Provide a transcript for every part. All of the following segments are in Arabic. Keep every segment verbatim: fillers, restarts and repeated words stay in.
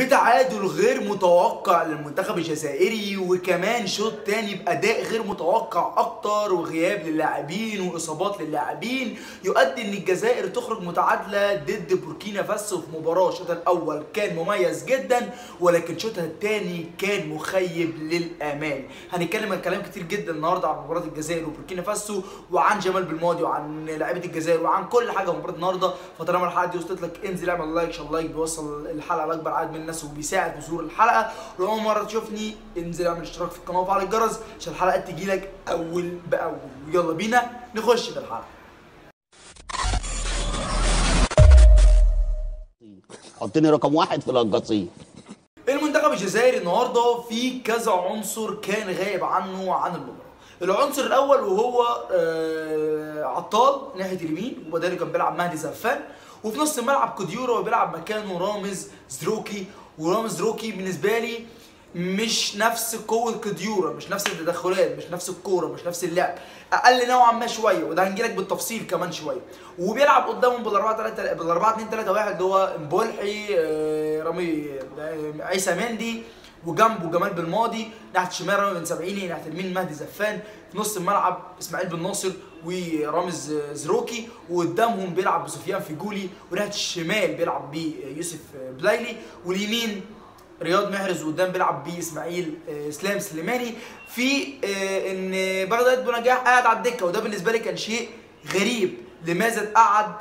بتعادل غير متوقع للمنتخب الجزائري، وكمان شوط تاني بأداء غير متوقع أكتر، وغياب للاعبين وإصابات للاعبين يؤدي إن الجزائر تخرج متعادلة ضد بوركينا فاسو في مباراة. الشوط الأول كان مميز جدا، ولكن شوطها التاني كان مخيب للآمال. هنتكلم عن كلام كتير جدا النهارده عن مباراة الجزائر وبوركينا فاسو، وعن جمال بالماضي، وعن لاعيبة الجزائر، وعن كل حاجة في مباراة النهارده. فطالما الحلقة دي وصلت لك انزل اعمل لايك، عشان اللايك بيوصل الحلقة لأكبر عدد من الناس وبيساعد في ظهور الحلقه. ولو اول مره تشوفني انزل اعمل اشتراك في القناه وفعل الجرس عشان الحلقات تجيلك اول باول. ويلا بينا نخش في الحلقه. حطني رقم واحد في القصيم. المنتخب الجزائري النهارده في كذا عنصر كان غايب عنه عن المباراه. العنصر الاول وهو آه عطال ناحيه اليمين، وبداله كان بيلعب مهدي زفان، وفي نص الملعب كوديورا وبيلعب مكانه رامز زروكي. ورامز زروكي بالنسبه لي مش نفس قوه كوديورا، مش نفس التدخلات، مش نفس الكوره، مش نفس اللعب، اقل نوعا ما شويه، وده هنجيلك بالتفصيل كمان شويه. وبيلعب قدامهم بال أربعة ثلاثة بال أربعة اتنين ثلاثة واحد اللي هو مبولحي، آه رامي، آه عيسى مندي، وجنبه جمال بالماضي، ناحيه الشمال رامي بن سبعيني، ناحيه اليمين مهدي زفان، في نص الملعب اسماعيل بن ناصر ورامز زروكي، وقدامهم بيلعب بسفيان فيجولي، وناحيه الشمال بيلعب بيوسف بلايلي، واليمين رياض محرز، وقدام بيلعب باسماعيل اسلام سليماني. في ان بغداد بونجاح قاعد على الدكه، وده بالنسبه لي كان شيء غريب. لماذا تقعد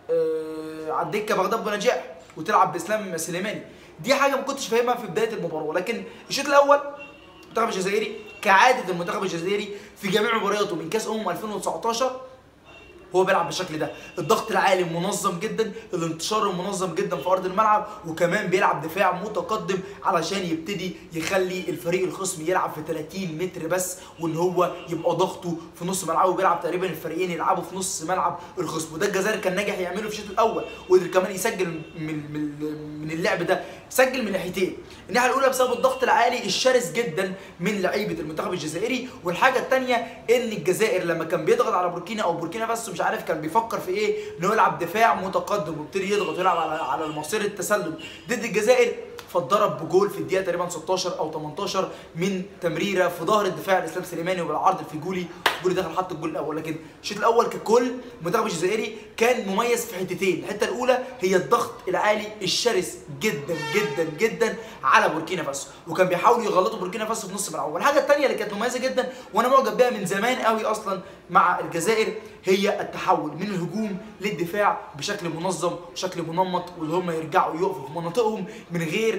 على الدكه بغداد بونجاح وتلعب باسلام سليماني؟ دي حاجه ما كنتش فاهمها في بدايه المباراه. ولكن الشوط الاول المنتخب الجزائري كعاده المنتخب الجزائري في جميع مبارياته من كاس امم ألفين وتسعتاشر هو بيلعب بالشكل ده، الضغط العالي منظم جدا، الانتشار المنظم جدا في ارض الملعب، وكمان بيلعب دفاع متقدم علشان يبتدي يخلي الفريق الخصم يلعب في ثلاثين متر بس، وان هو يبقى ضغطه في نص ملعبه، وبيلعب تقريبا الفريقين يلعبوا في نص ملعب الخصم. وده الجزائر كان ناجح يعمله في الشوط الاول، وقدر كمان يسجل من من من اللعب ده، سجل من ناحيتين. الناحيه الاولى بسبب الضغط العالي الشرس جدا من لعيبه المنتخب الجزائري، والحاجه الثانيه ان الجزائر لما كان بيضغط على بوركينا او بوركينا فاسو مش عارف كان بيفكر في ايه، انه يلعب دفاع متقدم ويبتدي يضغط ويلعب على على المصير التسلل ضد الجزائر. فاتضرب بجول في الدقيقه تقريبا ستاشر او تمنتاشر من تمريره في ظهر الدفاع الاسلام سليماني وبالعرض الفيجولي، الجول دخل حط الجول الاول. لكن الشوط الاول ككل المنتخب الجزائري كان مميز في حتتين. الحته الاولى هي الضغط العالي الشرس جدا جدا جدا على بوركينا فاسو، وكان بيحاولوا يغلطوا بوركينا فاسو في نص الملعب. والحاجه الثانيه اللي كانت مميزه جدا وانا معجب بيها من زمان قوي اصلا مع الجزائر هي التحول من الهجوم للدفاع بشكل منظم وشكل منمط، واللي هم يرجعوا يقفوا في مناطقهم من غير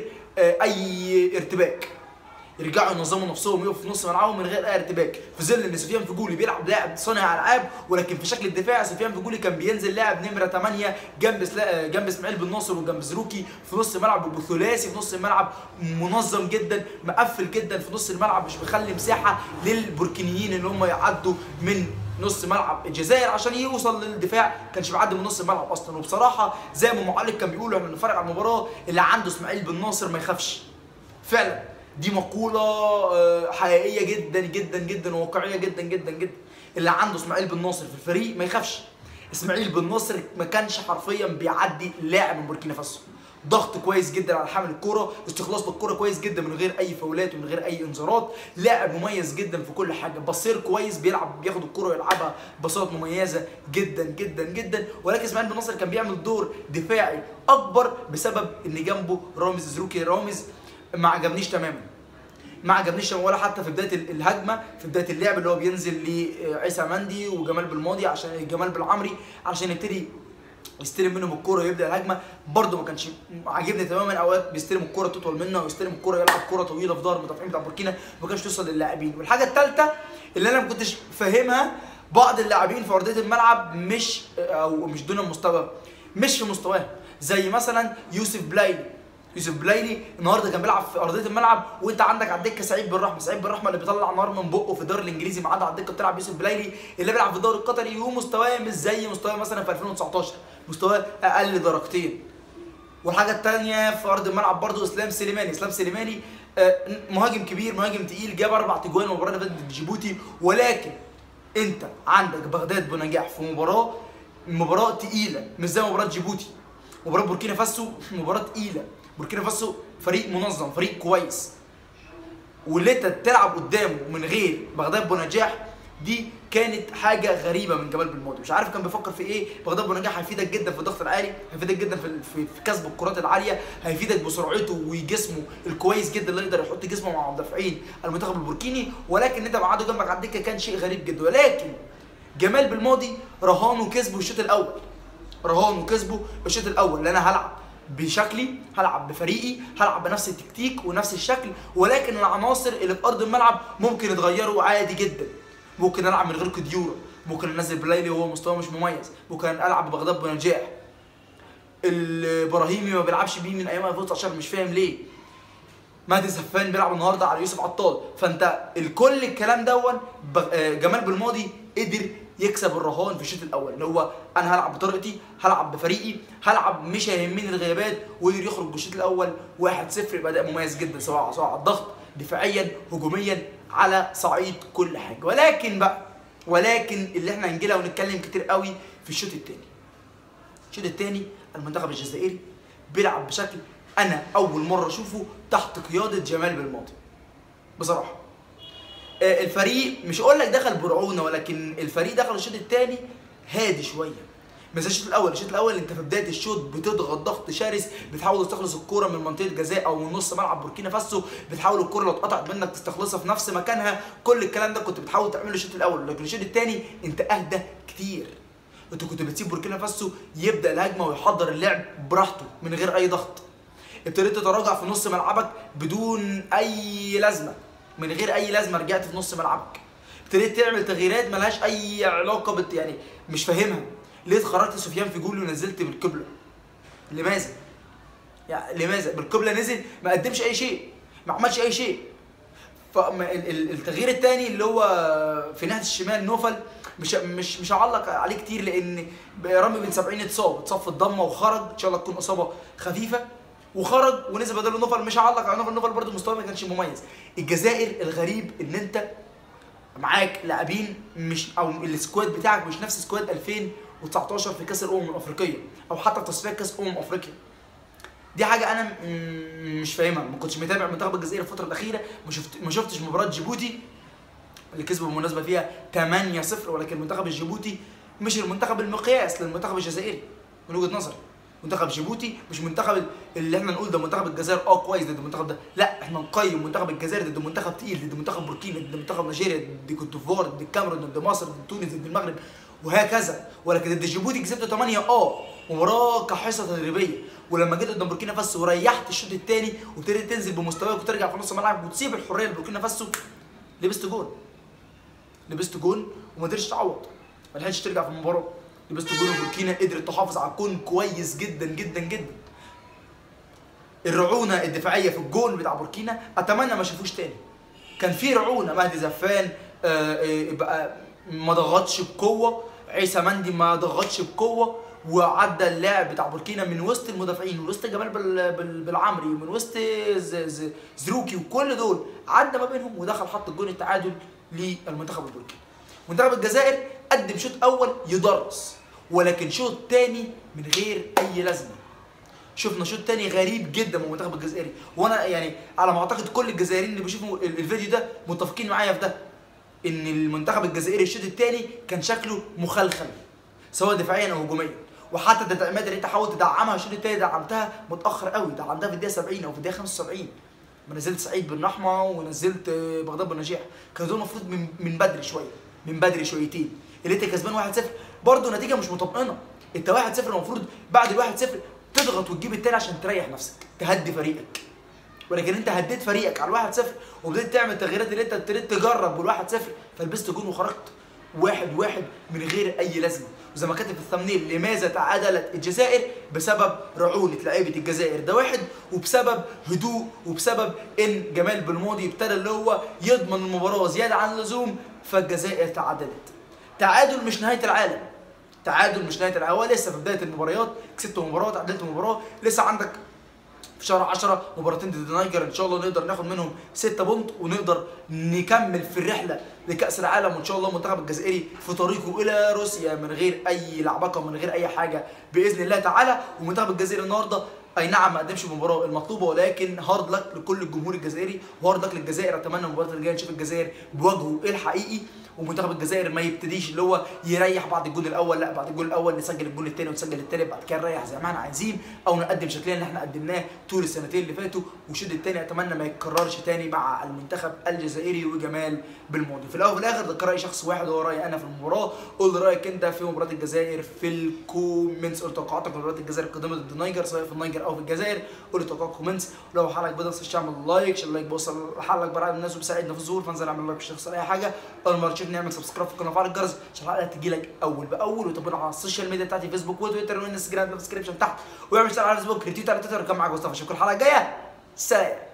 اي ارتباك، يرجعوا ينظموا نفسهم يقفوا في نص ملعبهم من غير اي ارتباك، في ظل ان سفيان فيجولي بيلعب لاعب صانع العاب. ولكن في شكل الدفاع سفيان فيجولي كان بينزل لاعب نمره ثمانية جنب جنب اسماعيل بن ناصر وجنب زروكي في نص الملعب، بثلاثي في نص الملعب منظم جدا، مقفل جدا في نص الملعب، مش بيخلي مساحه للبوركينيين ان هم يعدوا من نص ملعب الجزائر عشان يوصل للدفاع، كانش بيعدي من نص الملعب اصلا. وبصراحه زي ما المعلق كان بيقول احنا بنتفرج على المباراه، اللي عنده اسماعيل بن ناصر ما يخافش. فعلا دي مقوله حقيقيه جدا جدا جدا وواقعيه جدا جدا جدا. اللي عنده اسماعيل بن ناصر في الفريق ما يخافش. اسماعيل بن ناصر ما كانش حرفيا بيعدي لاعب من بوركينا فاسو، ضغط كويس جدا على حامل الكوره، استخلاص للكوره كويس جدا من غير اي فاولات ومن غير اي انذارات، لاعب مميز جدا في كل حاجه، بصير كويس، بيلعب بياخد الكوره ويلعبها بساط مميزه جدا جدا جدا. ولكن اسماعيل بن ناصر كان بيعمل دور دفاعي اكبر بسبب ان جنبه رامز زروكي. رامز ما عجبنيش تماما، ما عجبنيش ولا حتى في بدايه الهجمه، في بدايه اللعب اللي هو بينزل لعيسى مندي وجمال بالماضي عشان جمال بالعمري عشان يبتدي يستلم منهم الكوره ويبدا الهجمه، برده ما كانش عاجبني تماما. اوقات بيستلم الكوره تطول منه ويستلم الكوره يلعب كوره طويله في ظهر المدافعين بتاع بوركينا ما كانش توصل للاعبين. والحاجه الثالثه اللي انا ما كنتش فاهمها، بعض اللاعبين في ارضيه الملعب مش او مش دون المستوى، مش في مستواه، زي مثلا يوسف بلايلي. يوسف بلايلي النهارده كان بيلعب في ارضيه الملعب، وانت عندك على الدكه سعيد بن رحمه، سعيد بن رحمه اللي بيطلع نار من بقه في الدوري الانجليزي، ما عدا على الدكه بتلعب يوسف بلايلي اللي بيلعب في الدوري القطري، ومستواه مش زي مستواه مثلا في ألفين وتسعتاشر، مستواه اقل درجتين. والحاجه الثانيه في ارض الملعب برده اسلام سليماني، اسلام سليماني مهاجم كبير، مهاجم تقيل، جاب اربع تجوان المباراه اللي فاتت ضد جيبوتي. ولكن انت عندك بغداد بونجاح في مباراه مباراه تقيله، مش زي مباراه جيبوتي. مباراه بوركينا فاسو مباراه تقيله، بوركينا فاسو فريق منظم، فريق كويس، واللي انت تلعب قدامه من غير بغداد بونجاح دي كانت حاجه غريبه من جمال بلماضي. مش عارف كان بيفكر في ايه. بغداد بونجاح هيفيدك جدا في الضغط العالي، هيفيدك جدا في في كسب الكرات العاليه، هيفيدك بسرعته وجسمه الكويس جدا اللي يقدر يحط جسمه مع مدافعين المنتخب البوركيني، ولكن انت مقعده جنبك على الدكه كان شيء غريب جدا. ولكن جمال بلماضي رهان وكسبه الشوط الاول، رهان وكسبه الشوط الاول، لان انا هلعب بشكلي، هلعب بفريقي، هلعب بنفس التكتيك ونفس الشكل، ولكن العناصر اللي في ارض الملعب ممكن يتغيروا عادي جدا. ممكن العب من غير كديورة، ممكن انزل بلايلي وهو مستواه مش مميز، ممكن العب ببغداد بونجاح. الابراهيمي ما بيلعبش بيه من ايام ألفين وتسعتاشر، مش فاهم ليه. مهدي سفان بيلعب النهارده على يوسف عطال. فانت الكل الكلام دون جمال بلماضي قدر يكسب الرهان في الشوط الاول، اللي هو انا هلعب بطريقتي، هلعب بفريقي، هلعب مش هيهمني الغيابات، وقدر يخرج بالشوط الاول واحد صفر باداء مميز جدا، سواء سواء على الضغط، دفاعيا، هجوميا، على صعيد كل حاجه. ولكن بقى ولكن اللي احنا هنجي لها ونتكلم كتير قوي في الشوط الثاني. الشوط الثاني المنتخب الجزائري بيلعب بشكل انا اول مره اشوفه تحت قياده جمال بلماضي بصراحه. الفريق مش اقول لك دخل برعونه، ولكن الفريق دخل الشوط الثاني هادي شويه، مش زي الشوط الاول. الشوط الاول انت في بدايه الشوط بتضغط ضغط شرس، بتحاول تستخلص الكوره من منطقه جزاء او من نص ملعب بوركينا فاسو، بتحاول الكوره لو اتقطعت منك تستخلصها في نفس مكانها. كل الكلام ده كنت بتحاول تعمله الشوط الاول، لكن الشوط الثاني انت اهدى كتير. انت كنت بتسيب بوركينا فاسو يبدا الهجمه ويحضر اللعب براحته من غير اي ضغط. ابتديت تتراجع في نص ملعبك بدون اي لازمه، من غير اي لازمه رجعت في نص ملعبك. ابتديت تعمل تغييرات ملهاش اي علاقه بت يعني مش فاهمها. ليه خرجت سفيان فيجولي ونزلت بالقبله؟ لماذا؟ يعني لماذا؟ بالقبله نزل ما قدمش اي شيء، ما عملش اي شيء. فالتغيير الثاني اللي هو في ناحيه الشمال نوفل، مش مش مش هعلق عليه كتير، لان رامي بن سبعين اتصاب اتصاب في الضمه وخرج، ان شاء الله تكون اصابه خفيفه، وخرج ونزل بداله نوفل. مش هعلق على نوفل، نوفل برده مستواه ما كانش مميز. الجزائر الغريب ان انت معاك لاعبين مش او السكواد بتاعك مش نفس سكواد ألفين وتسعتاشر في كاس الامم الافريقيه او حتى تصفيات كاس امم افريقيا. دي حاجه انا مش فاهمها. ما كنتش متابع المنتخب الجزائري الفتره الاخيره، ما شفت ما شفتش مباراه جيبوتي اللي كسبوا بالمناسبه فيها ثمانية صفر، ولكن المنتخب الجيبوتي مش المنتخب المقياس للمنتخب الجزائري من وجهه نظري. منتخب جيبوتي مش منتخب اللي احنا نقول ده منتخب الجزائر اه كويس ضد المنتخب ده، لا احنا نقيم منتخب الجزائر ضد منتخب تقيل، ضد منتخب بوركينا، ضد منتخب نيجيريا، ضد كوت ديفوار، ضد الكاميرون، ضد مصر، ضد تونس، ضد المغرب وهكذا. ولكن ضد جيبوتي كسبته ثمانية اه مباراه كحصه تدريبيه، ولما جيت قدام بوركينا فاسو وريحت الشوط الثاني وابتديت تنزل بمستواك وترجع في نص ملعبك وتسيب الحريه لبوركينا فاسو، لبست جون لبست جون وما قدرتش تعوض، ما لحقتش ترجع في المباراه. لبست جون وبوركينا قدرت تحافظ على الجون كويس جدا جدا جدا. الرعونه الدفاعيه في الجون بتاع بوركينا اتمنى ما اشوفوش تاني. كان في رعونه، مهدي زفان آه بقى ما ضغطش بقوه، عيسى مندي ما ضغطش بقوه، وعدى اللاعب بتاع بوركينا من وسط المدافعين، من وسط جمال بالعمري، ومن وسط زروكي، وكل دول عدى ما بينهم ودخل حط الجون التعادل للمنتخب البوركيني. منتخب الجزائر قدم شوط اول يدرس، ولكن شوط تاني من غير اي لازمه. شفنا شوط تاني غريب جدا من المنتخب الجزائري، وانا يعني على ما اعتقد كل الجزائريين اللي بيشوفوا الفيديو ده متفقين معايا في ده، ان المنتخب الجزائري الشوط الثاني كان شكله مخلخل سواء دفاعيا او هجوميا. وحتى التدعيمات اللي انت حاولت تدعمها الشوط الثاني دعمتها متاخر قوي، دعمتها في الدقيقه سبعين او في الدقيقه خمسة وسبعين. ما نزلت سعيد بن رحمه ونزلت بغداد بنجاح، كانوا دول المفروض من, من بدري شويه، من بدري شويتين. اللي انت كسبان واحد صفر برضه نتيجه مش مطمئنه. انت واحد صفر المفروض بعد ال واحد صفر تضغط وتجيب الثاني عشان تريح نفسك، تهدي فريقك. ولكن انت هديت فريقك على واحد صفر وبدأت تعمل التغييرات اللي انت ابتديت تجرب والواحد صفر، فلبست جون وخرجت واحد واحد من غير اي لازمه. وزي ما كاتب في الثمنيل، لماذا تعادلت الجزائر؟ بسبب رعونه لعيبه الجزائر ده واحد، وبسبب هدوء، وبسبب ان جمال بلماضي ابتدى اللي هو يضمن المباراه زياده عن اللزوم، فالجزائر تعادلت. تعادل مش نهايه العالم، تعادل مش نهايه العالم، هو لسه في بدايه المباريات، كسبت مباراه تعادلت مباراه، لسه عندك في شهر عشرة مباراتين ضد النيجر، ان شاء الله نقدر ناخد منهم ستة بونت ونقدر نكمل في الرحله لكاس العالم. وان شاء الله المنتخب الجزائري في طريقه الى روسيا من غير اي لعبكه ومن غير اي حاجه باذن الله تعالى. والمنتخب الجزائري النهارده اي نعم ما قدمش المباراه المطلوبه، ولكن هارد لك لكل الجمهور الجزائري وهارد لك للجزائر. اتمنى المباراه الجايه نشوف الجزائر بوجهه الحقيقي، ومنتخب الجزائر ما يبتديش اللي هو يريح بعد الجول الاول، لا بعد الجول الاول نسجل الجول الثاني ونسجل الثالث، بعد كده نريح زي ما احنا عايزين، او نقدم شكلنا اللي احنا قدمناه طول السنتين اللي فاتوا. والشوط الثاني اتمنى ما يتكررش ثاني مع المنتخب الجزائري وجمال بالماضي. في الاول وفي الاخر ده راي شخص واحد وهو رايي انا في المباراه. قول لي رايك انت في مباراه الجزائر في الكومنتس، قول توقعاتك لمباراه الجزائر القادمه ضد النيجر سواء في النيجر او في الجزائر، قول لي توقعاتك كومنتس. ولو حلقك بدأ تنساش تعمل لايك، عشان اللايك بيوصل حلقك برعاية الناس وبيساعدنا في الظهور، فانزل اعمل لايك مش هتخسر اي حاجه. اول مره تشوفني اعمل سبسكرايب في القناه وفعل الجرس عشان الحلقه تجي لك اول باول، وتابعنا على السوشيال ميديا بتاعتي فيسبوك وتويتر وانستجرام في الديسكربشن تحت، واعمل اشتراك على فيسبوك ريتويت على تويتر. كان معاك مصطفى، اشوفكم الحلقه الجايه، سلام.